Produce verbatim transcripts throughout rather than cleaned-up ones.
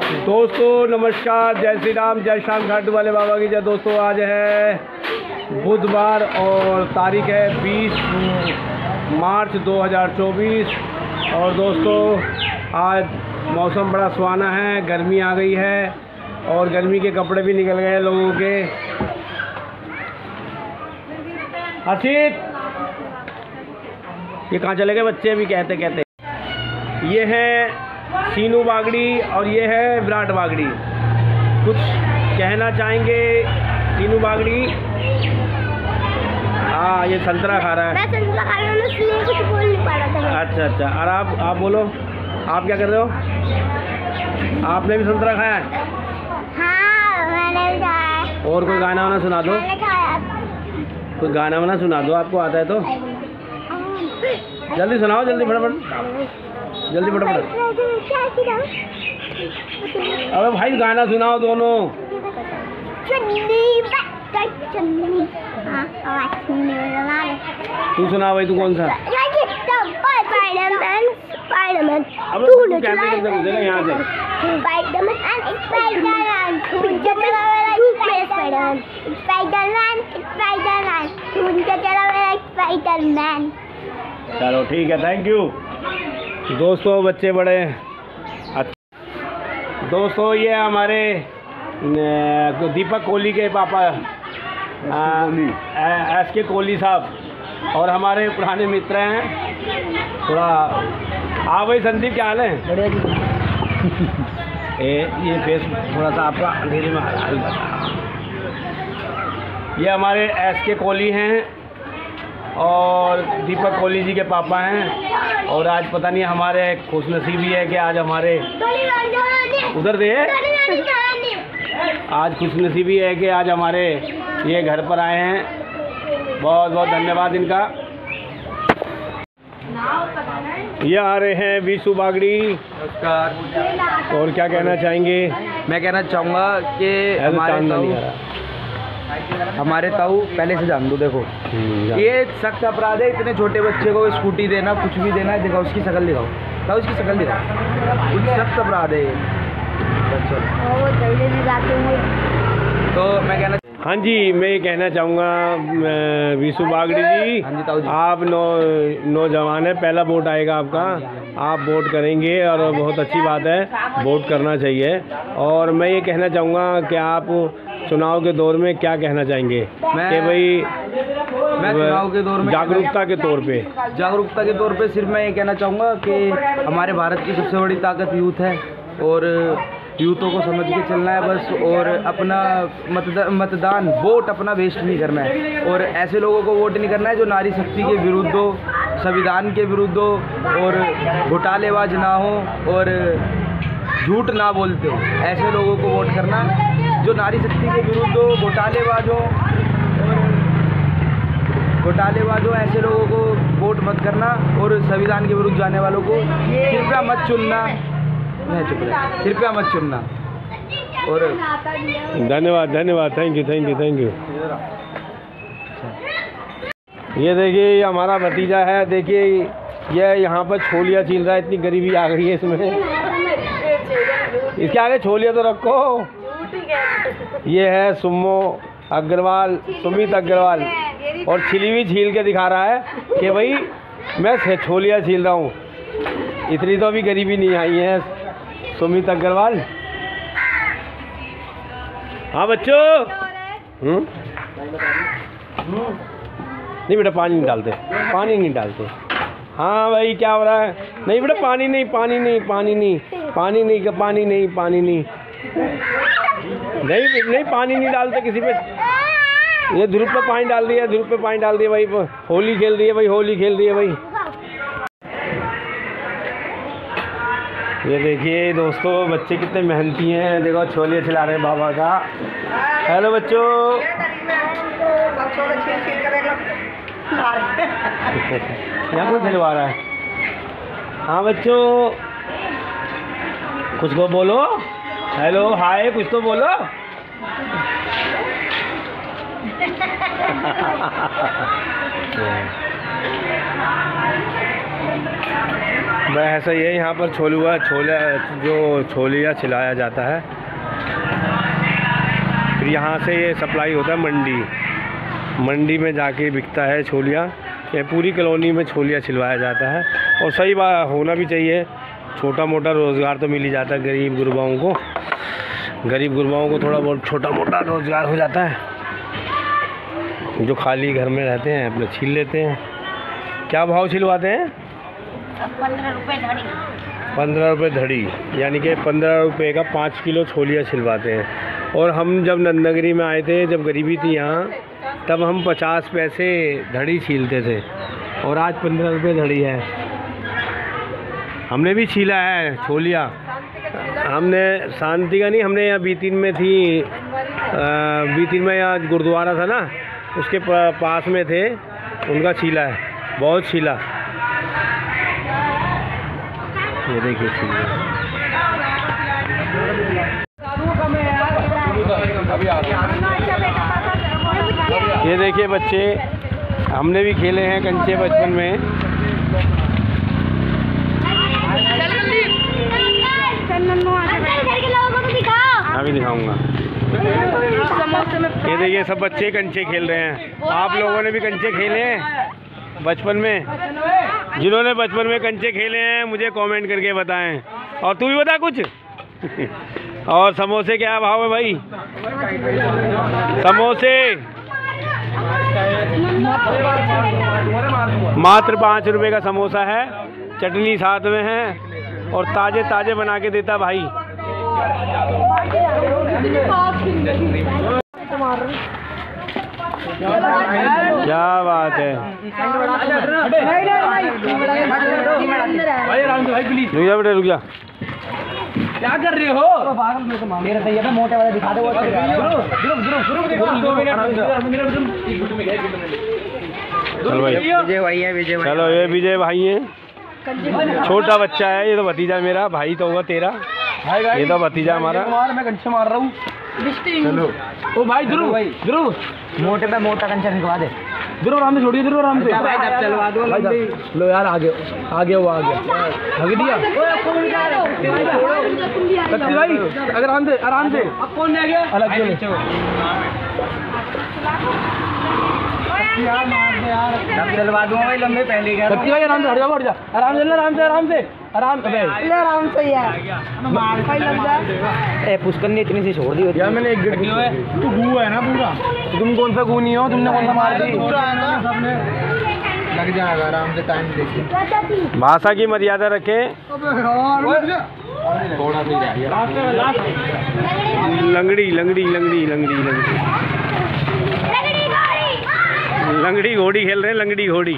दोस्तों नमस्कार, जय श्री राम, जय श्याम घाटू वाले बाबा की जय। दोस्तों आज है बुधवार और तारीख है बीस मार्च दो हज़ार चौबीस। और दोस्तों आज मौसम बड़ा सुहाना है, गर्मी आ गई है और गर्मी के कपड़े भी निकल गए लोगों के। हर्षित ये कहाँ चले गए बच्चे अभी कहते कहते। ये है सीनू बागड़ी और ये है विराट बागड़ी। कुछ कहना चाहेंगे सीनू बागड़ी? हाँ ये संतरा खा रहा है। मैं संतरा खा रहा हूँ, इसलिए कुछ बोल नहीं पा रहा था। अच्छा अच्छा, और आप आप बोलो, आप क्या कर रहे हो? आपने भी संतरा खाया है? हाँ मैंने भी खाया है। और कोई गाना वाना सुना दो। मैंने खाया। कोई गाना वाना सुना दो, आपको आता है तो जल्दी सुनाओ, जल्दी फटाफट, जल्दी फटाफट। अबे भाई गाना सुनाओ दोनों। तू सुना भाई, तू कौन सा? स्पाइडरमैन स्पाइडरमैन अब तू कैमरे के अंदर घुसेगा यहाँ से। स्पाइडरमैन एंड स्पाइडरमैन मुझे चला मेरा स्पाइडरमैन स्पाइडरमैन स्पाइडरमैन मुझे चला मेरा स्पाइडरमैन। चलो ठीक है, थैंक यू। दोस्तों बच्चे बड़े अच्छा। दोस्तों ये हमारे दीपक कोहली के पापा एस के कोहली साहब और हमारे पुराने मित्र हैं। थोड़ा हाँ भाई संदीप, क्या हाल है? बढ़िया जी। ए, ये फेस थोड़ा सा आपका अंधेरे में आ रहा है। ये हमारे एस के कोहली हैं और दीपक कोहली जी के पापा हैं। और आज पता नहीं हमारे खुशनसीबी है कि आज हमारे उधर दे आज खुशनसीबी है कि आज हमारे ये घर पर आए हैं। बहुत बहुत धन्यवाद इनका। ये आ रहे हैं विशु बागड़ी। नमस्कार। और क्या कहना चाहेंगे? मैं कहना चाहूँगा कि हमारे ताऊ हमारे ताऊ पहले से जान दो। देखो ये सख्त अपराध है, इतने छोटे बच्चे को स्कूटी देना, कुछ भी देना है। दिखाओ उसकी शक्ल, दिखाओ ताऊ उसकी शक्ल दिखाओ, कुछ सख्त अपराध है ये। तो मैं कहना हाँ जी, मैं ये कहना चाहूँगा विशु बागड़ी जी, हाँ जी ताऊ जी, आप नौ नौजवान है, पहला वोट आएगा आपका, आप वोट करेंगे और बहुत अच्छी बात है, वोट करना चाहिए। और मैं ये कहना चाहूँगा कि आप चुनाव के दौर में क्या कहना चाहेंगे कि भाई मैं चुनाव के दौर में जागरूकता के तौर पे जागरूकता के तौर पे सिर्फ मैं ये कहना चाहूँगा कि हमारे भारत की सबसे बड़ी ताकत यूथ है और यूथों को समझ के चलना है बस। और अपना मतदान मतदान वोट अपना वेस्ट नहीं करना है और ऐसे लोगों को वोट नहीं करना है जो नारी शक्ति के विरुद्ध हो, संविधान के विरुद्ध हो और घोटालेबाज ना हो और झूठ ना बोलते हो। ऐसे लोगों को वोट करना जो नारी शक्ति के विरुद्ध हो, घोटालेबाज हो और घोटालेबाज हो, ऐसे लोगों को वोट मत करना। और संविधान के विरुद्ध जाने वालों को कृपया मत चुनना, नहीं चुप रहे, कृपया मत चुनना। और धन्यवाद धन्यवाद, thank you thank you thank you. ये देखिए ये हमारा भतीजा है, देखिए ये यहाँ पर छोलियाँ छील रहा है, इतनी गरीबी आ गई है इसमें। इसके आगे छोलियाँ तो रखो। ये है सुमो अग्रवाल, सुमित अग्रवाल, और छिली हुई छील के दिखा रहा है कि भाई मैं छोलियाँ छील रहा हूँ। इतनी तो अभी गरीबी नहीं आई है सुमित अग्रवाल। हाँ बच्चों, हम्म नहीं बेटा पानी नहीं डालते, पानी नहीं डालते। हाँ भाई क्या हो रहा है? नहीं बेटा पानी नहीं, पानी नहीं, पानी नहीं, पानी नहीं, पानी नहीं, पानी नहीं, नहीं नहीं पानी नहीं डालते किसी पे। ये ध्रुव पे पानी डाल दिया, ध्रुव पे पानी डाल दिया भाई। होली खेल रही है भाई, होली खेल रही है भाई। ये देखिए दोस्तों बच्चे कितने मेहनती हैं, देखो छोले खिला रहे हैं बाबा का। हेलो बच्चों। यहाँ कौन खिलवा रहा है? हाँ बच्चों कुछ को बोलो, हेलो हाय कुछ तो बोलो। वह ऐसा ही है, यहाँ पर छोलुआ छोला जो छोलिया छिलाया जाता है, फिर यहाँ से ये सप्लाई होता है मंडी, मंडी में जाके बिकता है छोलिया। ये पूरी कॉलोनी में छोलिया छिलवाया जाता है और सही बात होना भी चाहिए, छोटा मोटा रोज़गार तो मिल ही जाता है गरीब गुरबाओं को, गरीब गुरबाओं को थोड़ा बहुत छोटा मोटा रोज़गार हो जाता है, जो खाली घर में रहते हैं अपने छील लेते हैं। क्या भाव छिलवाते हैं? पंद्रह रुपये धड़ी। पंद्रह रुपये धड़ी, यानी कि पंद्रह रुपये का पाँच किलो छोलिया छिलवाते हैं। और हम जब नंदनगरी में आए थे, जब गरीबी थी यहाँ, तब हम पचास पैसे धड़ी छीलते थे और आज पंद्रह रुपये धड़ी है। हमने भी छीला है छोलिया, हमने शांति का नहीं, हमने यहाँ बीतिन में थी, बीतिन में यहाँ गुरुद्वारा था ना, उसके पास में थे, उनका छीला है, बहुत छीला। ये देखिए छीला, ये देखिए बच्चे, हमने भी खेले हैं कंचे बचपन में। अभी दिखाऊंगा। ये देखिए सब बच्चे कंचे खेल रहे हैं। आप लोगों ने भी कंचे खेले हैं बचपन में? जिन्होंने बचपन में कंचे खेले हैं मुझे कमेंट करके बताएं। और तू भी बता कुछ। और समोसे क्या भाव है भाई? समोसे मात्र पाँच रुपए का समोसा है, चटनी साथ में है और ताजे ताजे बना के देता भाई। क्या बात है। रुक जा बेटा, रुक जा। क्या कर रहे हो? मेरे तैयार में मोटे वाले दिखा दो। चलो भाई, विजय भाई है, विजय भाई। चलो ये विजय भाई है, छोटा बच्चा है ये तो, भतीजा मेरा, भाई तो होगा तेरा, ये तो भतीजा हमारा। मैं कंचे मार रहा हूँ। चलो ओ भाई ध्रुव, ध्रुव मोटे पे मोटा कंचा निकलवा दे। ध्रुव आराम से छोड़िए, ध्रुव आराम से चलवा दो। लो यार आगे आगे वो आगे भाग दिया। भाई अगर आराम से आराम से कौन ले गया अलग चलो। चलवा दूंगा भाई, लंबे पहले गया। भाई आराम से हट जा, हट जा, आराम से आराम से आराम से आराम से आराम से यार। ए पुष्कर ने इतनी सी छोड़ दी यार, मैंने एक गिर है। तू गू है ना पूरा, तुम कौन सा गू नहीं हो, तुमने कौन सा मार दी? पूरा है ना, सबने लग जाएगा। आराम से टाइम देखिए, भाषा की मर्यादा रखें। थोड़ा सा ही लंगड़ी लंगड़ी लंगड़ी लंगड़ी लंगड़ी लंगड़ी घोड़ी खेल रहे हैं, लंगड़ी घोड़ी।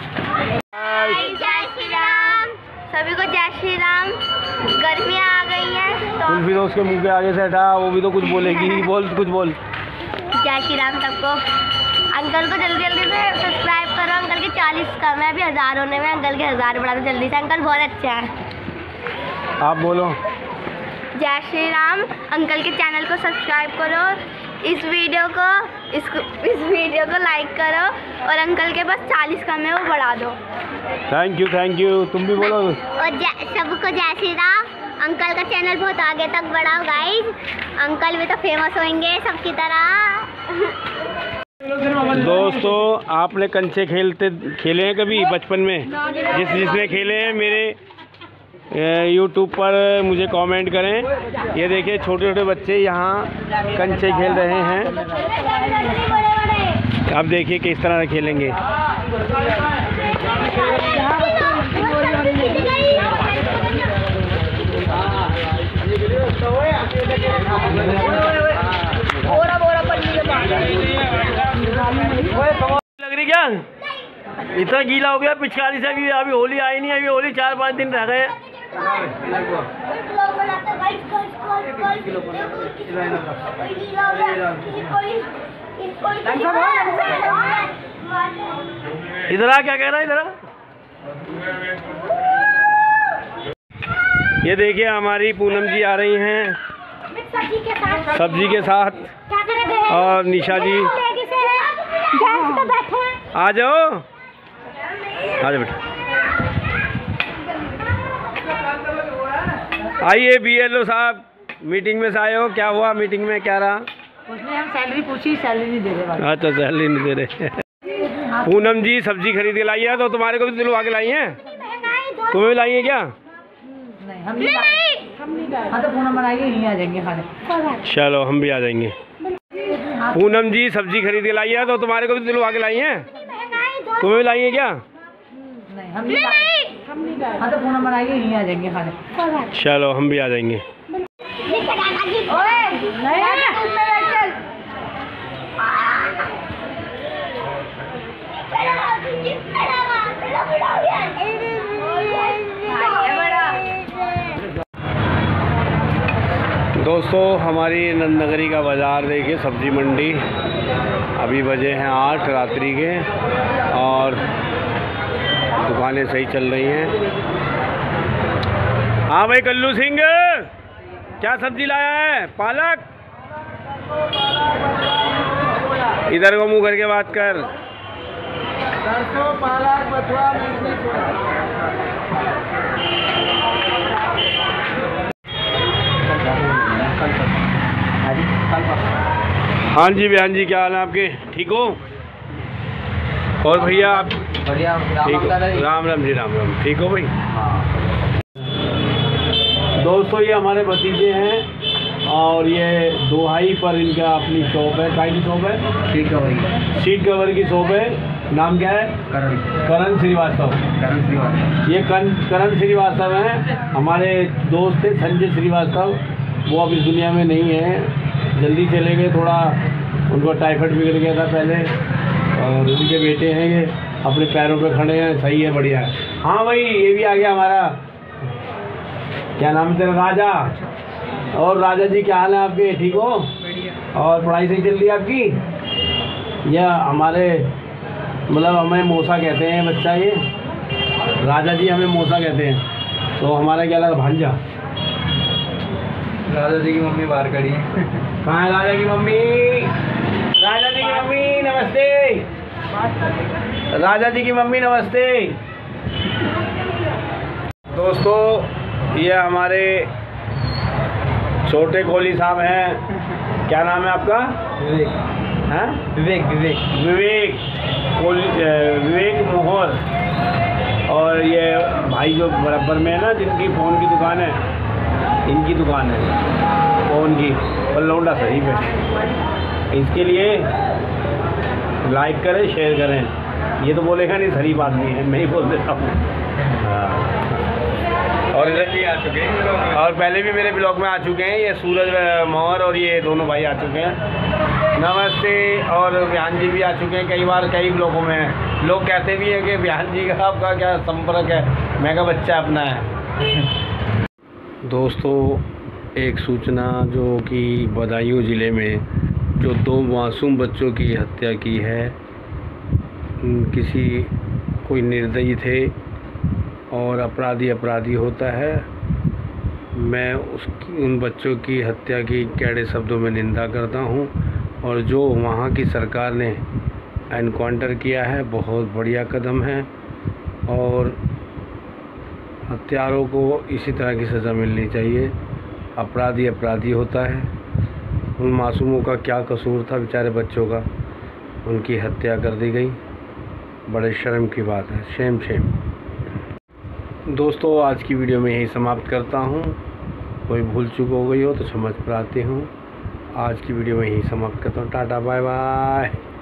जय श्री राम, सभी को जय श्री राम। गर्मियाँ आ गई हैं तो कुछ भी तो उसके मुंह के आगे से हटा, वो भी तो कुछ बोलेगी। बोल कुछ बोल। जय श्री राम सबको। अंकल को जल्दी जल्दी से सब्सक्राइब करो, अंकल के चालीस कम है, अभी हज़ार होने में, अंकल के हज़ार बढ़ा दो जल्दी से, अंकल बहुत अच्छा है। आप बोलो। जय श्री राम। अंकल के चैनल को सब्सक्राइब करो, इस वीडियो को इसको इस वीडियो को लाइक करो और अंकल के पास चालीस कम है, वो बढ़ा दो। Thank you thank you. तुम भी बोलो। और सबको जय श्री राम। अंकल का चैनल बहुत आगे तक बढ़ाओ गाइज, अंकल भी तो फेमस होंगे सबकी तरह। दोस्तों आपने कंचे खेलते खेले हैं कभी बचपन में? जिस जिसने खेले हैं मेरे यूट्यूब पर मुझे कमेंट करें। ये देखिए छोटे छोटे बच्चे यहाँ कंचे खेल रहे हैं, अब देखिए किस तरह से खेलेंगे। लग रही क्या? इतना गीला हो गया पिचकारी से, अभी अभी होली आई नहीं, अभी होली चार पाँच दिन रह गए। इधर आ, क्या कह रहा है इधर? ये देखिए हमारी पूनम जी आ रही हैं सब्जी के साथ, और निशा जी आ जाओ, आ जाओ बेटा। आइए बी एल ओ साहब, मीटिंग में से आए हो, क्या हुआ मीटिंग में, क्या रहा? उसने हम सैलरी पूछी, सैलरी नहीं दे रहे। अच्छा सैलरी नहीं दे रहे। पूनम जी सब्जी खरीद के लाई है, तो तुम्हारे को भी दिलवा के लाई है? तुम्हें भी लाई है क्या? नहीं हम नहीं हम नहीं हाँ तो पूनम बनाएंगे, यहीं आ जाएंगे खाने। चलो हम भी आ जाएंगे। पूनम जी सब्जी खरीद के लाई है, तो तुम्हारे को भी दिलवा के लाई है? तुम्हें भी लाई है क्या? नहीं हम नहीं हाँ तो पूनम बनाएंगे, यहीं आ जाएंगे खाने। चलो हम भी आ जाएंगे। दोस्तों हमारी नंदनगरी का बाज़ार देखिए, सब्जी मंडी। अभी बजे हैं आठ रात्रि के और दुकानें सही चल रही हैं। हाँ भाई कल्लू सिंह, क्या सब्जी लाया है? पालक। इधर को मुंह करके बात कर। सरसों, पालक, बथुआ, हाँ जी बयान जी, क्या हाल है आपके? ठीक हो? और भैया आप? बढ़िया। ठीक हो? राम राम जी, राम राम। ठीक हो भाई? दोस्तों ये हमारे भतीजे हैं और ये दोहाई पर इनका अपनी शॉप है। काय की शॉप है? ठीक है भाई। सीट कवर की शॉप है। नाम क्या है? करण करण श्रीवास्तव। करण श्रीवास्तव। ये करण श्रीवास्तव हैं, हमारे दोस्त थे संजय श्रीवास्तव, वो अब इस दुनिया में नहीं है, जल्दी चले गए। थोड़ा उनको टाइफाइड बिगड़ गया था पहले, और उनके बेटे हैं ये, अपने पैरों पे खड़े हैं, सही है, बढ़िया है। हाँ भाई ये भी आ गया हमारा, क्या नाम है तेरा? राजा। और राजा जी क्या हाल है आपके? ठीक हो? और पढ़ाई सही चल रही है आपकी? यह हमारे मतलब हमें मौसा कहते हैं बच्चा, ये राजा जी हमें मौसा कहते हैं। तो हमारा क्या लगा? भांजा। राजा जी की मम्मी बाहर खड़ी है। कहाँ है राजा की मम्मी? राजा जी की मम्मी नमस्ते। राजा जी की मम्मी नमस्ते। दोस्तों ये हमारे छोटे कोहली साहब हैं, क्या नाम है आपका? विवेक। हैं? विवेक विवेक विवेक कोहली, विवेक मोहर। और ये भाई जो बराबर में है ना, जिनकी फ़ोन की दुकान है, इनकी दुकान है फ़ोन की, और लौंडा शरीफ है। इसके लिए लाइक करें, शेयर करें। ये तो बोलेगा नहीं शरीफ आदमी है, मैं ही बोल देता हूँ। हाँ। और इधर भी आ चुके हैं, और पहले भी मेरे ब्लॉग में आ चुके हैं, ये सूरज मोहर और ये दोनों भाई आ चुके हैं। नमस्ते। और बिहान जी भी आ चुके हैं कई बार, कई ब्लॉगों में। लोग कहते भी हैं कि बिहान जी का आपका क्या संपर्क है, मैं का बच्चा अपना है। दोस्तों एक सूचना, जो कि बदायूं ज़िले में जो दो मासूम बच्चों की हत्या की है, किसी कोई निर्दयी थे और अपराधी अपराधी होता है। मैं उसकी उन बच्चों की हत्या की कड़े शब्दों में निंदा करता हूं, और जो वहां की सरकार ने एनकाउंटर किया है बहुत बढ़िया कदम है, और हत्यारों को इसी तरह की सज़ा मिलनी चाहिए। अपराधी अपराधी होता है। उन मासूमों का क्या कसूर था, बेचारे बच्चों का, उनकी हत्या कर दी गई। बड़े शर्म की बात है, शेम शेम। दोस्तों आज की वीडियो में यही समाप्त करता हूँ। कोई भूल चूक हो गई हो तो समझ पाते हूँ। आज की वीडियो में यही समाप्त करता हूँ। Tata bye bye.